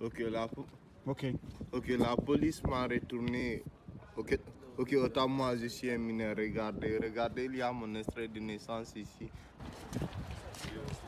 Ok, Ok. ok, la police m'a retourné. Ok, ok, autant moi je suis un mineur. Regardez, regardez, il y a mon extrait de naissance ici.